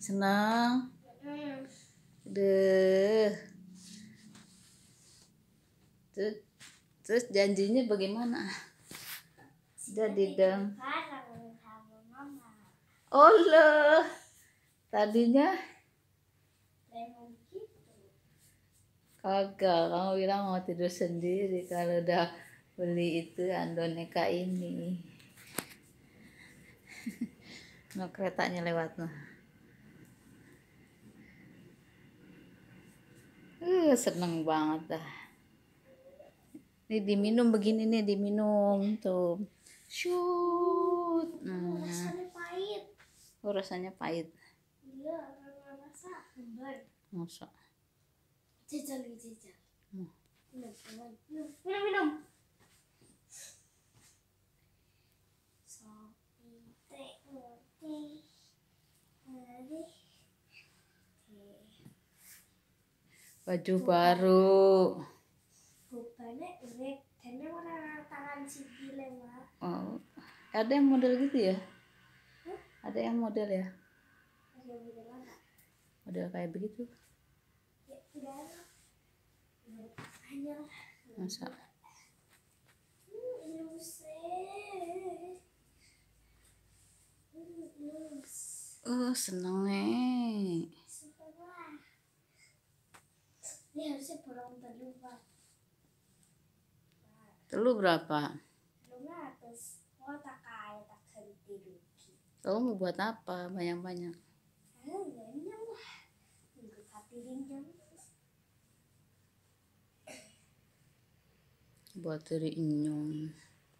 Senang. Deh. Terus janjinya bagaimana? Jadi dong. Oh loh. Tadinya kagak, kamu bilang mau tidur sendiri kalau udah beli itu Andoneka ini. No, keretanya lewat noh. Seneng banget dah. Ini diminum begini nih, diminum tuh. Shoot. Rasanya pahit. Oh, rasanya pahit. Iya, karena rasa kembar. Masa? Jajal. Minum. Baju baru. Bukanya urek, dan warna tangan si gile mak. Oh, ada yang model gitu ya? Ada yang model ya? Ada model mana? Model kayak begitu? Ya enggak. Hanya. Masa? Seneng nih. Ini harusnya bolong telur pak. Telur berapa? Telurnya atas. Oh tak kaya tak ganti rugi. Kamu mau buat apa? Banyak-banyak. Banyak lah. Untuk hati jam. Buat dari inyong.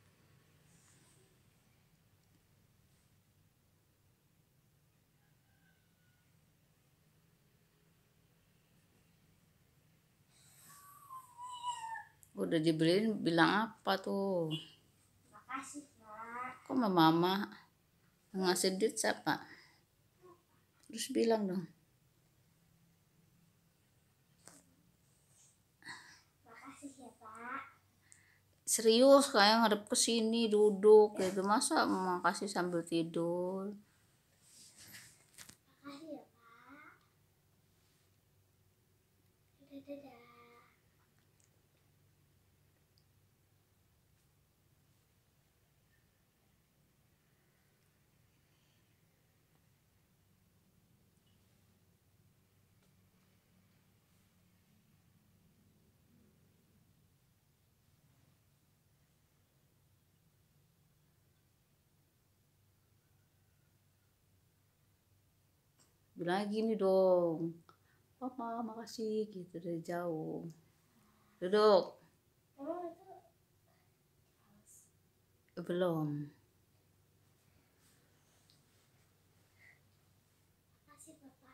Udah dibeliin, bilang apa tuh? Makasih pak. Kok mama ngasih duit siapa? Terus bilang dong. Makasih ya pak. Serius, kayak ngadep ke sini duduk gitu. Masa makasih sambil tidur? Makasih ya pak. Dadah. Bilang gini dong. Papa makasih gitu dari jauh. Duduk. Oh itu. Belum. Makasih papa.